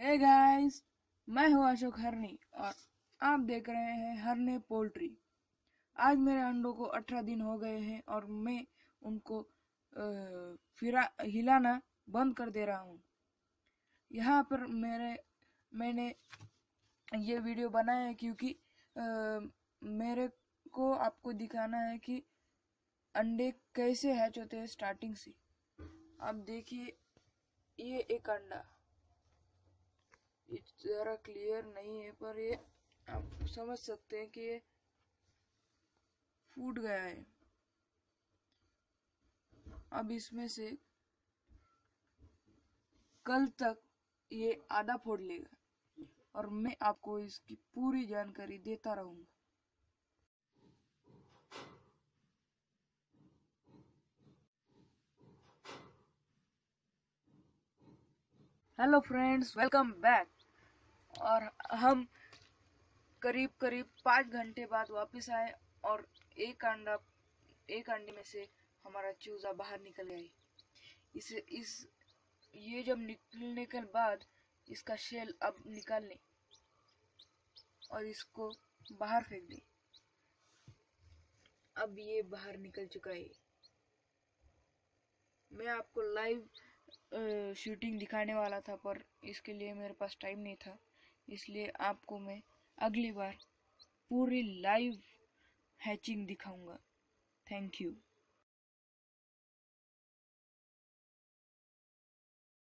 Hey guys, मैं हूँ अशोक हरनी और आप देख रहे हैं हरने पोल्ट्री। आज मेरे अंडों को 18 दिन हो गए हैं और मैं उनको हिलाना बंद कर दे रहा हूँ। यहाँ पर मैंने ये वीडियो बनाया है क्योंकि मेरे को आपको दिखाना है कि अंडे कैसे हैच होते हैं स्टार्टिंग से। आप देखिए, ये एक अंडा जरा क्लियर नहीं है, पर ये आप समझ सकते हैं कि ये फूट गया है। अब इसमें से कल तक ये आधा फोड़ लेगा और मैं आपको इसकी पूरी जानकारी देता रहूंगा। Hello friends, welcome back. और हम करीब 5 घंटे बाद वापस आए और एक अंडे में से हमारा चूजा बाहर निकल गया। ये जब निकलने के बाद इसका शेल अब निकाल लें और इसको बाहर फेंक दें। अब ये बाहर निकल चुका है। मैं आपको लाइव शूटिंग दिखाने वाला था, पर इसके लिए मेरे पास टाइम नहीं था, इसलिए आपको मैं अगली बार पूरी लाइव हैचिंग दिखाऊंगा। थैंक यू।